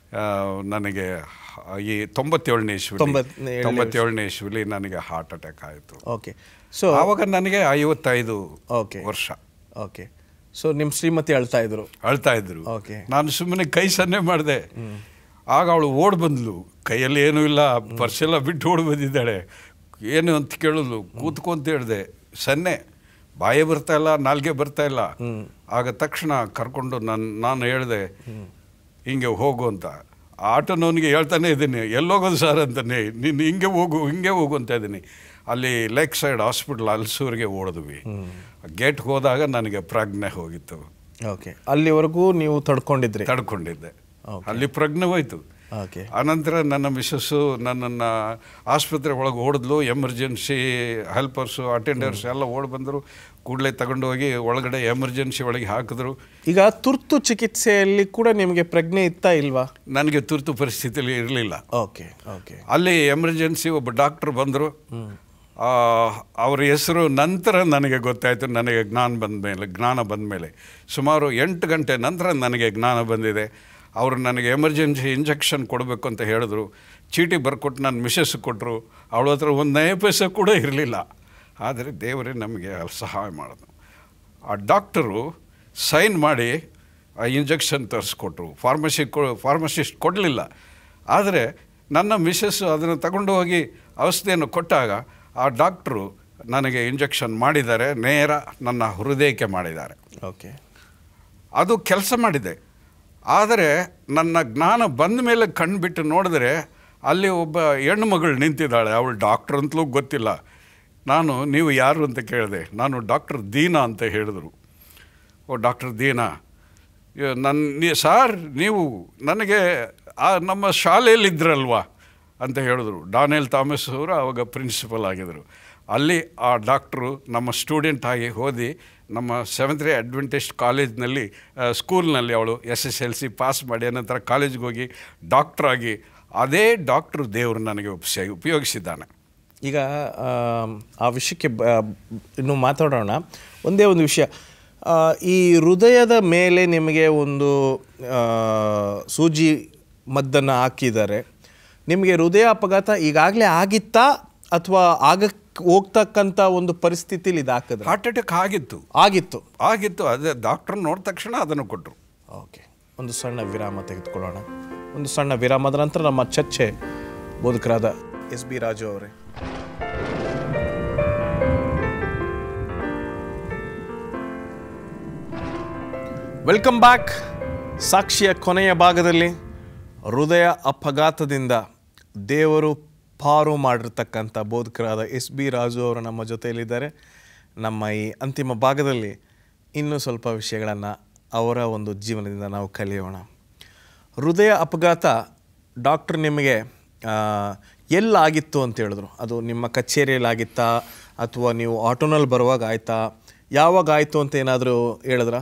ನನಗೆ ಈ ತೊಂಬತ್ತೇಳನೇ ಇಸ್ವಿ ತೊಂಬತ್ತೇಳನೇ ಇಸ್ವಿಲಿ ನನಗೆ ಹಾರ್ಟ್ ಅಟ್ಯಾಕ್ ಆಯಿತು. ಓಕೆ. ಸೊ ಆವಾಗ ನನಗೆ ಐವತ್ತೈದು ಓಕೆ ವರ್ಷ. ಓಕೆ. ಸೊ ನಿಮ್ಮ ಶ್ರೀಮತಿ ಅಳ್ತಾ ಇದ್ರು? ಅಳ್ತಾ ಇದ್ರು. ಓಕೆ. ನಾನು ಸುಮ್ಮನೆ ಕೈ ಸನ್ನೆ ಮಾಡಿದೆ. ಆಗ ಅವಳು ಓಡಿ ಬಂದ್ಲು. ಕೈಯಲ್ಲಿ ಏನೂ ಇಲ್ಲ, ಪರ್ಸೆಲ್ಲ ಬಿಟ್ಟು ಓಡಿ ಬಂದಿದ್ದಾಳೆ. ಏನು ಅಂತ ಕೇಳಿದ್ಲು. ಕೂತ್ಕೊಂತ ಹೇಳಿದೆ, ಸನ್ನೆ ಬಾಯಿ ಬರ್ತಾ ಇಲ್ಲ, ನಾಲ್ಗೆ ಬರ್ತಾ ಇಲ್ಲ. ಆಗ ತಕ್ಷಣ ಕರ್ಕೊಂಡು ನಾನು ನಾನು ಹೇಳಿದೆ ಹಿಂಗೆ ಹೋಗು ಅಂತ. ಆಟೋನವನಿಗೆ ಹೇಳ್ತಾನೆ ಇದ್ದೀನಿ, ಎಲ್ಲೋಗೋದು ಸರ್ ಅಂತಾನೆ. ನೀನು ಹಿಂಗೆ ಹೋಗು ಹಿಂಗೆ ಹೋಗು ಅಂತ ಇದ್ದೀನಿ. ಅಲ್ಲಿ ಲೇಕ್ ಸೈಡ್ ಹಾಸ್ಪಿಟ್ಲ್ ಅಲ್ಸೂರಿಗೆ ಓಡಿದ್ವಿ. ಗೇಟ್ಗೆ ಹೋದಾಗ ನನಗೆ ಪ್ರಜ್ಞೆ ಹೋಗಿತ್ತು. ಓಕೆ. ಅಲ್ಲಿವರೆಗೂ ನೀವು ತಡ್ಕೊಂಡಿದ್ರಿ? ತಡ್ಕೊಂಡಿದ್ದೆ. ಅಲ್ಲಿ ಪ್ರಜ್ಞೆ ಹೋಯ್ತು. ಓಕೆ. ಆನಂತರ ನನ್ನ ಮಿಸ್ಸಸ್ಸು ನನ್ನನ್ನು ಆಸ್ಪತ್ರೆ ಒಳಗೆ ಓಡಿದ್ಲು. ಎಮರ್ಜೆನ್ಸಿ ಹೆಲ್ಪರ್ಸು ಅಟೆಂಡರ್ಸ್ ಎಲ್ಲ ಓಡಿ ಬಂದರು. ಕೂಡಲೇ ತಗೊಂಡು ಹೋಗಿ ಒಳಗಡೆ ಎಮರ್ಜೆನ್ಸಿ ಒಳಗೆ ಹಾಕಿದ್ರು. ಈಗ ತುರ್ತು ಚಿಕಿತ್ಸೆಯಲ್ಲಿ ಕೂಡ ನಿಮಗೆ ಪ್ರಜ್ಞೆ ಇತ್ತಾ ಇಲ್ವಾ? ನನಗೆ ತುರ್ತು ಪರಿಸ್ಥಿತಿಯಲ್ಲಿ ಇರಲಿಲ್ಲ. ಓಕೆ. ಓಕೆ. ಅಲ್ಲಿ ಎಮರ್ಜೆನ್ಸಿ ಒಬ್ಬ ಡಾಕ್ಟ್ರ್ ಬಂದರು. ಅವ್ರ ಹೆಸರು ನಂತರ ನನಗೆ ಗೊತ್ತಾಯಿತು. ನನಗೆ ಜ್ಞಾನ ಬಂದ ಮೇಲೆ ಜ್ಞಾನ ಬಂದ ಮೇಲೆ ಸುಮಾರು ಎಂಟು ಗಂಟೆ ನಂತರ ನನಗೆ ಜ್ಞಾನ ಬಂದಿದೆ. ಅವರು ನನಗೆ ಎಮರ್ಜೆನ್ಸಿ ಇಂಜೆಕ್ಷನ್ ಕೊಡಬೇಕು ಅಂತ ಹೇಳಿದ್ರು. ಚೀಟಿ ಬರ್ಕೊಟ್ಟು ನನ್ನ ಮಿಸ್ಸಸ್ ಕೊಟ್ಟರು. ಅವಳ ಹತ್ರ ಒಂದು ನಯ ಪೈಸೆ ಕೂಡ ಇರಲಿಲ್ಲ. ಆದರೆ ದೇವರೇ ನಮಗೆ ಸಹಾಯ ಮಾಡಿದ್ರು. ಆ ಡಾಕ್ಟರು ಸೈನ್ ಮಾಡಿ ಆ ಇಂಜೆಕ್ಷನ್ ತರಿಸ್ಕೊಟ್ರು. ಫಾರ್ಮಸಿ ಕೊ ಫಾರ್ಮಸಿಸ್ಟ್ ಕೊಡಲಿಲ್ಲ. ಆದರೆ ನನ್ನ ಮಿಸ್ಸಸ್ ಅದನ್ನು ತಗೊಂಡು ಹೋಗಿ ಔಷಧಿಯನ್ನು ಕೊಟ್ಟಾಗ ಆ ಡಾಕ್ಟ್ರು ನನಗೆ ಇಂಜೆಕ್ಷನ್ ಮಾಡಿದ್ದಾರೆ, ನೇರ ನನ್ನ ಹೃದಯಕ್ಕೆ ಮಾಡಿದ್ದಾರೆ. ಓಕೆ, ಅದು ಕೆಲಸ ಮಾಡಿದೆ. ಆದರೆ ನನ್ನ ಜ್ಞಾನ ಬಂದ ಮೇಲೆ ಕಣ್ಬಿಟ್ಟು ನೋಡಿದ್ರೆ ಅಲ್ಲಿ ಒಬ್ಬ ಹೆಣ್ಣು ಮಗಳು ನಿಂತಿದ್ದಾಳೆ. ಅವಳು ಡಾಕ್ಟ್ರ್ ಅಂತಲೂ ಗೊತ್ತಿಲ್ಲ. ನಾನು ನೀವು ಯಾರು ಅಂತ ಕೇಳಿದೆ. ನಾನು ಡಾಕ್ಟರ್ ದೀನಾ ಅಂತ ಹೇಳಿದ್ರು. ಓ ಡಾಕ್ಟರ್ ದೀನಾ, ನನ್ನ ಸಾರ್ ನೀವು ನನಗೆ ಆ ನಮ್ಮ ಶಾಲೆಯಲ್ಲಿದ್ದರಲ್ವಾ ಅಂತ ಹೇಳಿದ್ರು. ಡಾನಿಯಲ್ ಥಾಮಸ್ ಅವರು ಆವಾಗ ಪ್ರಿನ್ಸಿಪಲ್ ಆಗಿದ್ದರು. ಅಲ್ಲಿ ಆ ಡಾಕ್ಟ್ರು ನಮ್ಮ ಸ್ಟೂಡೆಂಟ್ ಆಗಿ ಓದಿ ನಮ್ಮ ಸೆವೆಂತ್ ರೇ ಅಡ್ವೆಂಟಿಸ್ಟ್ ಕಾಲೇಜ್ನಲ್ಲಿ ಸ್ಕೂಲ್ನಲ್ಲಿ ಅವಳು S S L C pass ಮಾಡಿ ಅನಂತರ ಕಾಲೇಜ್ಗೆ ಹೋಗಿ ಡಾಕ್ಟ್ರಾಗಿ ಅದೇ ಡಾಕ್ಟ್ರು ದೇವರು ನನಗೆ ಉಪಯೋಗ ಉಪಯೋಗಿಸಿದ್ದಾನೆ. ಈಗ ಆ ವಿಷಯಕ್ಕೆ ಬ ಇನ್ನೂ ಮಾತಾಡೋಣ. ಒಂದೇ ಒಂದು ವಿಷಯ, ಈ ಹೃದಯದ ಮೇಲೆ ನಿಮಗೆ ಒಂದು ಸೂಜಿ ಮದ್ದನ್ನು ಹಾಕಿದ್ದಾರೆ. ನಿಮಗೆ ಹೃದಯ ಅಪಘಾತ ಈಗಾಗಲೇ ಆಗಿತ್ತಾ ಅಥವಾ ಆಗಕ್ಕೆ ಹೋಗ್ತಕ್ಕಂಥ ಒಂದು ಪರಿಸ್ಥಿತಿಲಿ ಇದು ಹಾಕಿದ್ರೆ? ಹಾರ್ಟ್ ಅಟ್ಯಾಕ್ ಆಗಿತ್ತು ಆಗಿತ್ತು ಆಗಿತ್ತು ಅದೇ ಡಾಕ್ಟ್ರ್ ನೋಡಿದ ತಕ್ಷಣ ಅದನ್ನು ಕೊಟ್ಟರು. ಓಕೆ, ಒಂದು ಸಣ್ಣ ವಿರಾಮ ತೆಗೆದುಕೊಳ್ಳೋಣ. ಒಂದು ಸಣ್ಣ ವಿರಾಮದ ನಂತರ ನಮ್ಮ ಚರ್ಚೆ ಬೋಧಕರಾದ ಎಸ್ ಬಿ ರಾಜು ಅವರೇ. Welcome back. ಸಾಕ್ಷಿಯ ಕೊನೆಯ ಭಾಗದಲ್ಲಿ ಹೃದಯ ಅಪಘಾತದಿಂದ ದೇವರು ಪಾರು ಮಾಡಿರ್ತಕ್ಕಂಥ ಬೋಧಕರಾದ ಎಸ್ ಬಿ ರಾಜು ಅವರು ನಮ್ಮ ಜೊತೆಯಲ್ಲಿದ್ದಾರೆ. ನಮ್ಮ ಈ ಅಂತಿಮ ಭಾಗದಲ್ಲಿ ಇನ್ನೂ ಸ್ವಲ್ಪ ವಿಷಯಗಳನ್ನು ಅವರ ಒಂದು ಜೀವನದಿಂದ ನಾವು ಕಲಿಯೋಣ. ಹೃದಯ ಅಪಘಾತ ಡಾಕ್ಟ್ರ್ ನಿಮಗೆ ಎಲ್ಲಾಗಿತ್ತು ಅಂತ ಹೇಳಿದ್ರು? ಅದು ನಿಮ್ಮ ಕಚೇರಿಯಲ್ಲಿ ಆಗಿತ್ತಾ ಅಥವಾ ನೀವು ಆಟೋನಲ್ಲಿ ಬರುವಾಗ ಆಯಿತಾ? ಯಾವಾಗ ಆಯಿತು ಅಂತ ಏನಾದರೂ ಹೇಳಿದ್ರ?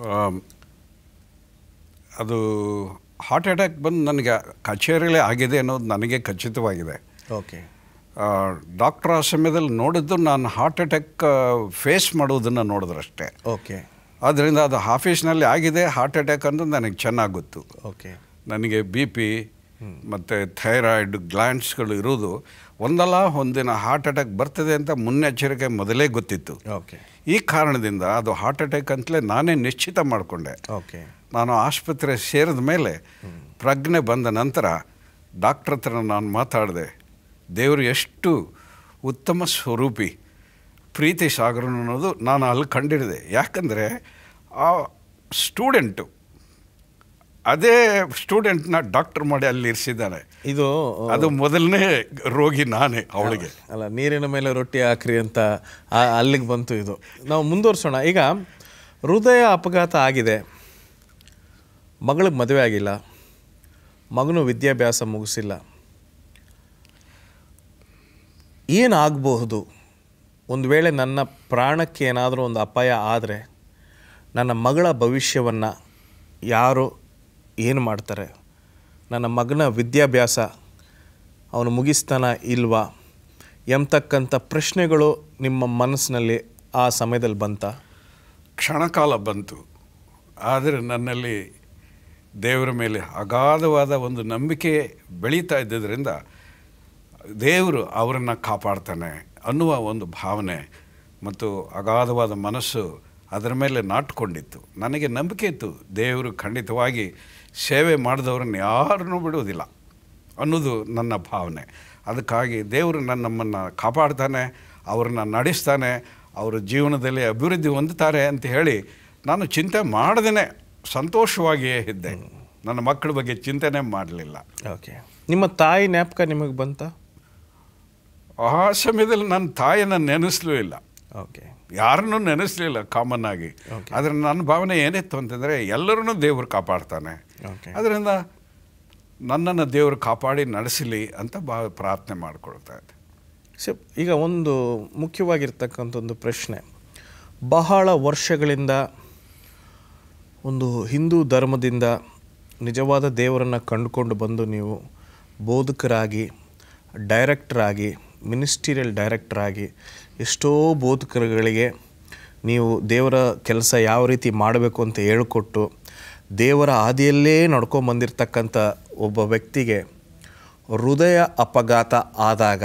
ಅದು ಹಾರ್ಟ್ ಅಟ್ಯಾಕ್ ಬಂದು ನನಗೆ ಕಚೇರಿಯಲ್ಲೇ ಆಗಿದೆ ಅನ್ನೋದು ನನಗೆ ಖಚಿತವಾಗಿದೆ. ಓಕೆ, ಡಾಕ್ಟ್ರ್ ಆ ಸಮಯದಲ್ಲಿ ನೋಡಿದ್ದು ನಾನು ಹಾರ್ಟ್ ಅಟ್ಯಾಕ್ ಫೇಸ್ ಮಾಡೋದನ್ನು ನೋಡಿದ್ರಷ್ಟೇ. ಓಕೆ, ಆದ್ದರಿಂದ ಅದು ಆಫೀಸ್ನಲ್ಲಿ ಆಗಿದೆ ಹಾರ್ಟ್ ಅಟ್ಯಾಕ್ ಅಂತ ನನಗೆ ಚೆನ್ನಾಗಿ ಗೊತ್ತು. ಓಕೆ, ನನಗೆ ಬಿ ಪಿ ಮತ್ತು ಥೈರಾಯ್ಡ್ ಗ್ಲ್ಯಾಂಡ್ಸ್ಗಳು ಇರೋದು ಒಂದಲ್ಲ ಒಂದಿನ ಹಾರ್ಟ್ ಅಟ್ಯಾಕ್ ಬರ್ತದೆ ಅಂತ ಮುನ್ನೆಚ್ಚರಿಕೆ ಮೊದಲೇ ಗೊತ್ತಿತ್ತು. ಓಕೆ, ಈ ಕಾರಣದಿಂದ ಅದು ಹಾರ್ಟ್ ಅಟ್ಯಾಕ್ ಅಂತಲೇ ನಾನೇ ನಿಶ್ಚಿತ ಮಾಡಿಕೊಂಡೆ. ಓಕೆ, ನಾನು ಆಸ್ಪತ್ರೆ ಸೇರಿದ ಮೇಲೆ ಪ್ರಜ್ಞೆ ಬಂದ ನಂತರ ಡಾಕ್ಟ್ರ್ ಹತ್ರ ನಾನು ಮಾತಾಡಿದೆ. ದೇವರು ಎಷ್ಟು ಉತ್ತಮ ಸ್ವರೂಪಿ, ಪ್ರೀತಿ ಸಾಗರ ಅನ್ನೋದು ನಾನು ಅಲ್ಲಿ ಕಂಡಿಡಿದೆ. ಯಾಕಂದರೆ ಆ ಸ್ಟೂಡೆಂಟು ಅದೇ ಸ್ಟೂಡೆಂಟ್ನ ಡಾಕ್ಟರ್ ಮಾಡಿ ಅಲ್ಲಿ ಇರಿಸಿದ್ದಾನೆ. ಇದು ಅದು ಮೊದಲನೇ ರೋಗಿ ನಾನೇ ಅವಳಿಗೆ. ಅಲ್ಲ, ನೀರಿನ ಮೇಲೆ ರೊಟ್ಟಿ ಹಾಕ್ರಿ ಅಂತ ಅಲ್ಲಿಗೆ ಬಂತು. ಇದು ನಾವು ಮುಂದುವರ್ಸೋಣ. ಈಗ ಹೃದಯ ಅಪಘಾತ ಆಗಿದೆ, ಮಗಳಿಗೆ ಮದುವೆ ಆಗಿಲ್ಲ, ಮಗನು ವಿದ್ಯಾಭ್ಯಾಸ ಮುಗಿಸಿಲ್ಲ, ಏನಾಗಬಹುದು? ಒಂದು ವೇಳೆ ನನ್ನ ಪ್ರಾಣಕ್ಕೆ ಏನಾದರೂ ಒಂದು ಅಪಾಯ ಆದರೆ ನನ್ನ ಮಗಳ ಭವಿಷ್ಯವನ್ನು ಯಾರು ಏನು ಮಾಡ್ತಾರೆ? ನನ್ನ ಮಗನ ವಿದ್ಯಾಭ್ಯಾಸ ಅವನು ಮುಗಿಸ್ತಾನ ಇಲ್ವಾ ಎಂಬತಕ್ಕಂಥ ಪ್ರಶ್ನೆಗಳು ನಿಮ್ಮ ಮನಸ್ಸಿನಲ್ಲಿ ಆ ಸಮಯದಲ್ಲಿ ಬಂತ? ಕ್ಷಣಕಾಲ ಬಂತು. ಆದರೆ ನನ್ನಲ್ಲಿ ದೇವರ ಮೇಲೆ ಅಗಾಧವಾದ ಒಂದು ನಂಬಿಕೆ ಬೆಳೀತಾ ಇದ್ದಿದ್ದರಿಂದ ದೇವರು ಅವರನ್ನು ಕಾಪಾಡ್ತಾನೆ ಅನ್ನುವ ಒಂದು ಭಾವನೆ ಮತ್ತು ಅಗಾಧವಾದ ಮನಸ್ಸು ಅದರ ಮೇಲೆ ನಾಟ್ಕೊಂಡಿತ್ತು. ನನಗೆ ನಂಬಿಕೆ ಇತ್ತು, ದೇವರು ಖಂಡಿತವಾಗಿ ಸೇವೆ ಮಾಡಿದವ್ರನ್ನ ಯಾರನ್ನೂ ಬಿಡುವುದಿಲ್ಲ ಅನ್ನೋದು ನನ್ನ ಭಾವನೆ. ಅದಕ್ಕಾಗಿ ದೇವರು ನನ್ನ ನಮ್ಮನ್ನು ಕಾಪಾಡ್ತಾನೆ, ಅವ್ರನ್ನ ನಡೆಸ್ತಾನೆ, ಅವರ ಜೀವನದಲ್ಲಿ ಅಭಿವೃದ್ಧಿ ಹೊಂದುತ್ತಾರೆ ಅಂತ ಹೇಳಿ ನಾನು ಚಿಂತೆ ಮಾಡದೇ ಸಂತೋಷವಾಗಿಯೇ ಇದ್ದೆ. ನನ್ನ ಮಕ್ಕಳ ಬಗ್ಗೆ ಚಿಂತನೆ ಮಾಡಲಿಲ್ಲ. ಓಕೆ, ನಿಮ್ಮ ತಾಯಿ ಜ್ಞಾಪಕ ನಿಮಗೆ ಬಂತ? ಆ ಸಮಯದಲ್ಲಿ ನನ್ನ ತಾಯಿಯನ್ನು ನೆನೆಸಲೂ ಇಲ್ಲ, ಓಕೆ, ಯಾರನ್ನೂ ನೆನೆಸಲಿಲ್ಲ ಕಾಮನ್ ಆಗಿ. ಆದರೆ ನನ್ನ ಭಾವನೆ ಏನಿತ್ತು ಅಂತಂದರೆ ಎಲ್ಲರನ್ನೂ ದೇವರು ಕಾಪಾಡ್ತಾನೆ, ಅದರಿಂದ ನನ್ನನ್ನು ದೇವರು ಕಾಪಾಡಿ ನಡೆಸಲಿ ಅಂತ ಬಾ ಪ್ರಾರ್ಥನೆ ಮಾಡಿಕೊಳ್ತಾ ಇದ್ದೆ. ಸೊ ಈಗ ಒಂದು ಮುಖ್ಯವಾಗಿರ್ತಕ್ಕಂಥ ಒಂದು ಪ್ರಶ್ನೆ, ಬಹಳ ವರ್ಷಗಳಿಂದ ಒಂದು ಹಿಂದೂ ಧರ್ಮದಿಂದ ನಿಜವಾದ ದೇವರನ್ನು ಕಂಡುಕೊಂಡು ಬಂದು ನೀವು ಬೋಧಕರಾಗಿ, ಡೈರೆಕ್ಟ್ರಾಗಿ, ಮಿನಿಸ್ಟೀರಿಯಲ್ ಡೈರೆಕ್ಟ್ರಾಗಿ ಎಷ್ಟೋ ಬೋಧಕರುಗಳಿಗೆ ನೀವು ದೇವರ ಕೆಲಸ ಯಾವ ರೀತಿ ಮಾಡಬೇಕು ಅಂತ ಹೇಳಿಕೊಟ್ಟು ದೇವರ ಹಾದಿಯಲ್ಲೇ ನಡ್ಕೊಂಬಂದಿರ್ತಕ್ಕಂಥ ಒಬ್ಬ ವ್ಯಕ್ತಿಗೆ ಹೃದಯ ಅಪಘಾತ ಆದಾಗ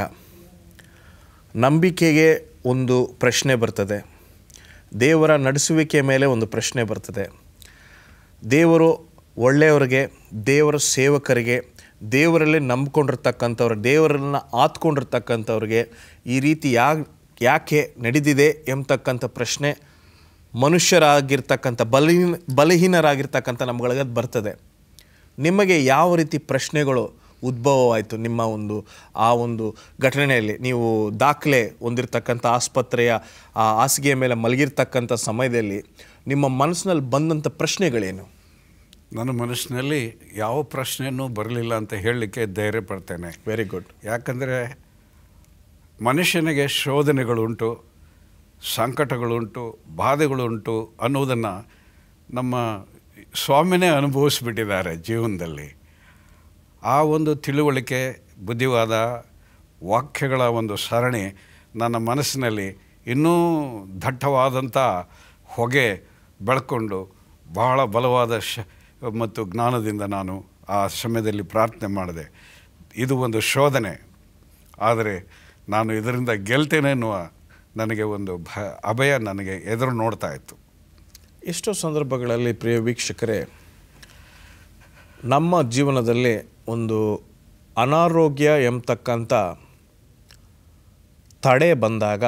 ನಂಬಿಕೆಗೆ ಒಂದು ಪ್ರಶ್ನೆ ಬರ್ತದೆ, ದೇವರ ನಡೆಸುವಿಕೆ ಮೇಲೆ ಒಂದು ಪ್ರಶ್ನೆ ಬರ್ತದೆ. ದೇವರು ಒಳ್ಳೆಯವರಿಗೆ, ದೇವರ ಸೇವಕರಿಗೆ, ದೇವರಲ್ಲಿ ನಂಬ್ಕೊಂಡಿರ್ತಕ್ಕಂಥವ್ರು, ದೇವರನ್ನು ಆತ್ಕೊಂಡಿರ್ತಕ್ಕಂಥವ್ರಿಗೆ ಈ ರೀತಿ ಯಾಕೆ ಯಾಕೆ ನಡೆದಿದೆ ಎಂಬತಕ್ಕಂಥ ಪ್ರಶ್ನೆ ಮನುಷ್ಯರಾಗಿರ್ತಕ್ಕಂಥ ಬಲಹೀನ ಬಲಹೀನರಾಗಿರ್ತಕ್ಕಂಥ ನಮ್ಗಳಿಗೆ ಬರ್ತದೆ. ನಿಮಗೆ ಯಾವ ರೀತಿ ಪ್ರಶ್ನೆಗಳು ಉದ್ಭವವಾಯಿತು ನಿಮ್ಮ ಒಂದು ಆ ಒಂದು ಘಟನೆಯಲ್ಲಿ? ನೀವು ದಾಖಲೆ ಹೊಂದಿರತಕ್ಕಂಥ ಆಸ್ಪತ್ರೆಯ ಆ ಹಾಸಿಗೆಯ ಮೇಲೆ ಮಲಗಿರ್ತಕ್ಕಂಥ ಸಮಯದಲ್ಲಿ ನಿಮ್ಮ ಮನಸ್ಸಿನಲ್ಲಿ ಬಂದಂಥ ಪ್ರಶ್ನೆಗಳೇನು? ನನ್ನ ಮನಸ್ಸಿನಲ್ಲಿ ಯಾವ ಪ್ರಶ್ನೆಯೂ ಬರಲಿಲ್ಲ ಅಂತ ಹೇಳಲಿಕ್ಕೆ ಧೈರ್ಯ ಪಡ್ತೇನೆ. Very good. ಯಾಕಂದರೆ ಮನುಷ್ಯನಿಗೆ ಶೋಧನೆಗಳುಂಟು, ಸಂಕಟಗಳುಂಟು, ಬಾಧೆಗಳುಂಟು ಅನ್ನೋದನ್ನು ನಮ್ಮ ಸ್ವಾಮಿನೇ ಅನುಭವಿಸ್ಬಿಟ್ಟಿದ್ದಾರೆ ಜೀವನದಲ್ಲಿ. ಆ ಒಂದು ತಿಳುವಳಿಕೆ, ಬುದ್ಧಿವಾದ, ವಾಕ್ಯಗಳ ಒಂದು ಸರಣಿ ನನ್ನ ಮನಸ್ಸಿನಲ್ಲಿ ಇನ್ನೂ ದಟ್ಟವಾದಂಥ ಹೊಗೆ ಬೆಳ್ಕೊಂಡು ಬಹಳ ಬಲವಾದ ಶ ಮತ್ತು ಜ್ಞಾನದಿಂದ ನಾನು ಆ ಸಮಯದಲ್ಲಿ ಪ್ರಾರ್ಥನೆ ಮಾಡಿದೆ. ಇದು ಒಂದು ಶೋಧನೆ, ಆದರೆ ನಾನು ಇದರಿಂದ ಗೆಲ್ತೇನೆ ಎನ್ನುವ ನನಗೆ ಒಂದು ಭ ಅಭಯ ನನಗೆ ಎದುರು ನೋಡ್ತಾ ಇತ್ತು. ಎಷ್ಟೋ ಸಂದರ್ಭಗಳಲ್ಲಿ ಪ್ರಿಯ ವೀಕ್ಷಕರೇ, ನಮ್ಮ ಜೀವನದಲ್ಲಿ ಒಂದು ಅನಾರೋಗ್ಯ ಎಂಬತಕ್ಕಂಥ ತಡೆ ಬಂದಾಗ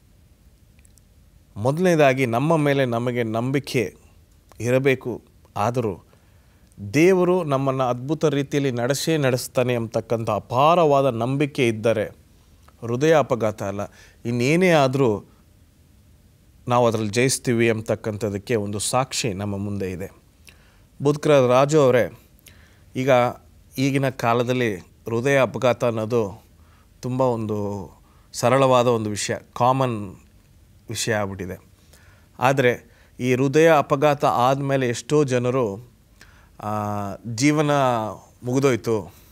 ಮೊದಲನೇದಾಗಿ ನಮ್ಮ ಮೇಲೆ ನಮಗೆ ನಂಬಿಕೆ ಇರಬೇಕು. ಆದರೂ ದೇವರು ನಮ್ಮನ್ನು ಅದ್ಭುತ ರೀತಿಯಲ್ಲಿ ನಡೆಸೇ ನಡೆಸ್ತಾನೆ ಎಂಬತಕ್ಕಂಥ ಅಪಾರವಾದ ನಂಬಿಕೆ ಇದ್ದರೆ ಹೃದಯ ಅಪಘಾತ ಅಲ್ಲ, ಇನ್ನೇನೇ ಆದರೂ ನಾವು ಅದರಲ್ಲಿ ಜಯಿಸ್ತೀವಿ ಎಂಬತಕ್ಕಂಥದ್ದಕ್ಕೆ ಒಂದು ಸಾಕ್ಷಿ ನಮ್ಮ ಮುಂದೆ ಇದೆ. ಬುದ್ಕರ ರಾಜು ಅವರೇ, ಈಗ ಈಗಿನ ಕಾಲದಲ್ಲಿ ಹೃದಯ ಅಪಘಾತ ಅನ್ನೋದು ತುಂಬ ಒಂದು ಸರಳವಾದ ಒಂದು ವಿಷಯ, ಕಾಮನ್ ವಿಷಯ ಆಗ್ಬಿಟ್ಟಿದೆ. ಆದರೆ ಈ ಹೃದಯ ಅಪಘಾತ ಆದಮೇಲೆ ಎಷ್ಟೋ ಜನರು ಜೀವನ ಮುಗಿದೋಯ್ತು,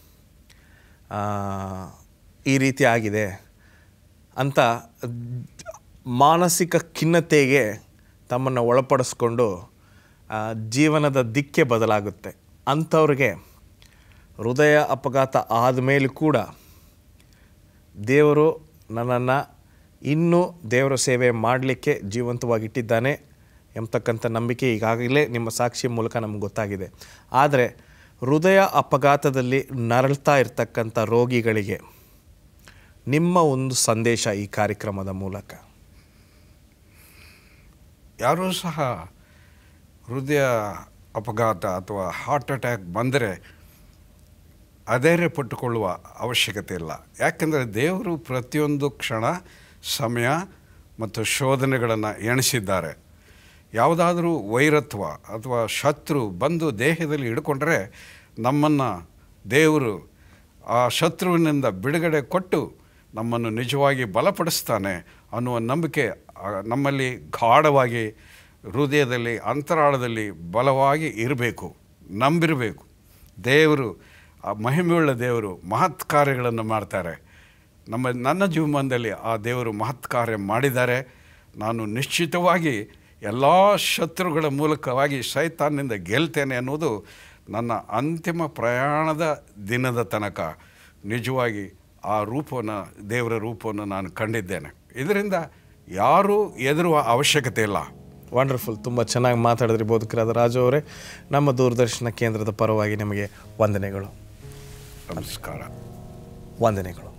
ಈ ರೀತಿ ಆಗಿದೆ ಅಂತ ಮಾನಸಿಕ ಖಿನ್ನತೆಗೆ ತಮ್ಮನ್ನು ಒಳಪಡಿಸ್ಕೊಂಡು ಜೀವನದ ದಿಕ್ಕೆ ಬದಲಾಗುತ್ತೆ. ಅಂಥವ್ರಿಗೆ ಹೃದಯ ಅಪಘಾತ ಆದಮೇಲೂ ಕೂಡ ದೇವರು ನನ್ನನ್ನು ಇನ್ನೂ ದೇವರ ಸೇವೆ ಮಾಡಲಿಕ್ಕೆ ಜೀವಂತವಾಗಿಟ್ಟಿದ್ದಾನೆ ಎಂಬತಕ್ಕಂಥ ನಂಬಿಕೆ ಈಗಾಗಲೇ ನಿಮ್ಮ ಸಾಕ್ಷಿ ಮೂಲಕ ನಮಗೆ ಗೊತ್ತಾಗಿದೆ. ಆದರೆ ಹೃದಯ ಅಪಘಾತದಲ್ಲಿ ನರಳ್ತಾ ಇರ್ತಕ್ಕಂಥ ರೋಗಿಗಳಿಗೆ ನಿಮ್ಮ ಒಂದು ಸಂದೇಶ ಈ ಕಾರ್ಯಕ್ರಮದ ಮೂಲಕ? ಯಾರೂ ಸಹ ಹೃದಯ ಅಪಘಾತ ಅಥವಾ ಹಾರ್ಟ್ ಅಟ್ಯಾಕ್ ಬಂದರೆ ಅಧೈರ್ಯ ಪಟ್ಟುಕೊಳ್ಳುವ ಅವಶ್ಯಕತೆ ಇಲ್ಲ. ಯಾಕೆಂದರೆ ದೇವರು ಪ್ರತಿಯೊಂದು ಕ್ಷಣ, ಸಮಯ ಮತ್ತು ಶೋಧನೆಗಳನ್ನು ಎಣಿಸಿದ್ದಾರೆ. ಯಾವುದಾದ್ರೂ ವೈರತ್ವ ಅಥವಾ ಶತ್ರು ಬಂದು ದೇಹದಲ್ಲಿ ಹಿಡ್ಕೊಂಡ್ರೆ ನಮ್ಮನ್ನು ದೇವರು ಆ ಶತ್ರುವಿನಿಂದ ಬಿಡುಗಡೆ ಕೊಟ್ಟು ನಮ್ಮನ್ನು ನಿಜವಾಗಿ ಬಲಪಡಿಸ್ತಾನೆ ಅನ್ನುವ ನಂಬಿಕೆ ನಮ್ಮಲ್ಲಿ ಗಾಢವಾಗಿ ಹೃದಯದಲ್ಲಿ ಅಂತರಾಳದಲ್ಲಿ ಬಲವಾಗಿ ಇರಬೇಕು, ನಂಬಿರಬೇಕು. ದೇವರು, ಆ ಮಹಿಮೆಯುಳ್ಳ ದೇವರು ಮಹತ್ ಕಾರ್ಯಗಳನ್ನು ಮಾಡ್ತಾರೆ. ನಮ್ಮ ನನ್ನ ಜೀವನದಲ್ಲಿ ಆ ದೇವರು ಮಹತ್ ಕಾರ್ಯ ಮಾಡಿದ್ದಾರೆ. ನಾನು ನಿಶ್ಚಿತವಾಗಿ ಎಲ್ಲ ಶತ್ರುಗಳ ಮೂಲಕವಾಗಿ ಸೈತಾನ್ನಿಂದ ಗೆಲ್ತೇನೆ ಅನ್ನೋದು ನನ್ನ ಅಂತಿಮ ಪ್ರಯಾಣದ ದಿನದ ತನಕ ನಿಜವಾಗಿ ಆ ರೂಪವನ್ನು, ದೇವರ ರೂಪವನ್ನು ನಾನು ಕಂಡಿದ್ದೇನೆ. ಇದರಿಂದ ಯಾರೂ ಹೆದರುವ ಅವಶ್ಯಕತೆ ಇಲ್ಲ. ವಂಡರ್ಫುಲ್. ತುಂಬ ಚೆನ್ನಾಗಿ ಮಾತಾಡಿದ್ರಿ ಬೋಧಕರಾದ ರಾಜು ಅವರೇ. ನಮ್ಮ ದೂರದರ್ಶನ ಕೇಂದ್ರದ ಪರವಾಗಿ ನಿಮಗೆ ವಂದನೆಗಳು. ನಮಸ್ಕಾರ. ವಂದನೆಗಳು.